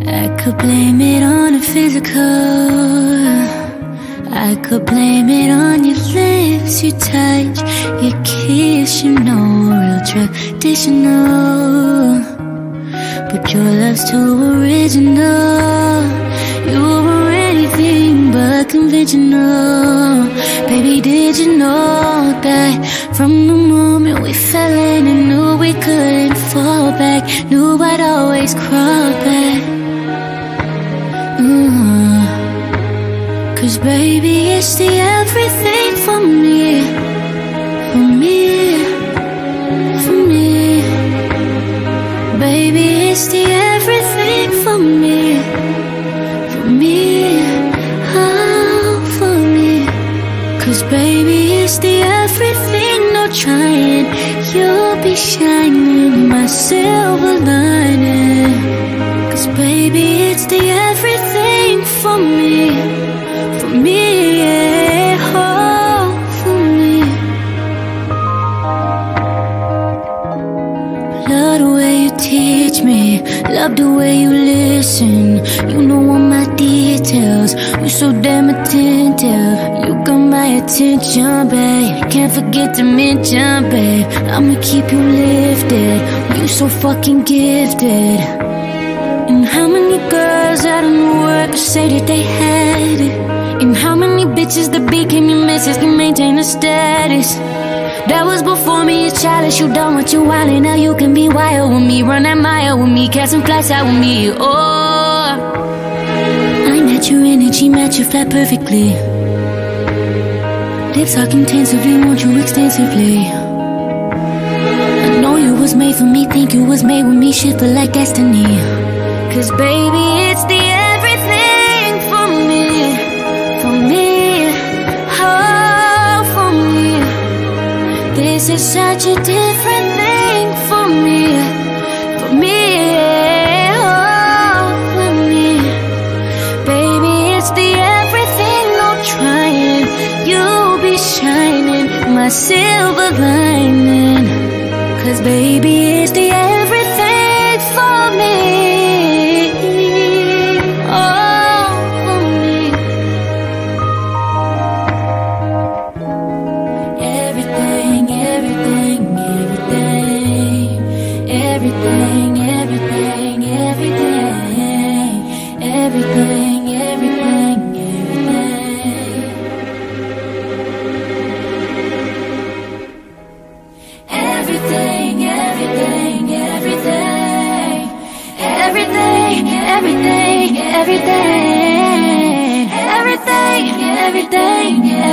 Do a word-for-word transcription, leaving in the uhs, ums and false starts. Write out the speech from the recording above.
I could blame it on the physical, I could blame it on your lips, your touch, your kiss, you know, real traditional. But your love's too original. You were anything but conventional. Baby, did you know that from the moment we fell in, I knew we couldn't fall back, knew I'd always crawl back. mm. Cause baby, it's the everything for me, for me, for me. Baby, it's the everything for me, for me, oh, for me. Cause baby, it's the everything, no trying. You'll be shining, my silver lining. Cause baby, it's the everything for me, for me, yeah, oh, for me. Love the way you teach me, love the way you listen. You know all my details, you so damn attentive. You got my attention, babe, can't forget to mention, babe, I'ma keep you lifted, you so fucking gifted. And how many girls out in the world could say that they had it? And how many bitches that became your missus can maintain a status? That was before me, it's childish, you done what you wanted. Now you can be wild with me, run that mile with me, catch some flights out with me, oh. I met your energy, match you flat perfectly. Lips talk intensively, want you extensively. I know you was made for me, think you was made with me, shit feel like destiny. Cause baby, it's the everything for me, for me, oh, for me. This is such a different thing for me, for me, oh, for me. Baby, it's the everything, no trying. You'll be shining, my silver lining. Cause baby, it's the everything for me, oh, for me. Everything, everything, everything, everything, everything, everything, everything, everything, everything, everything, everything, everything, everything, everything, everything, everything, everything.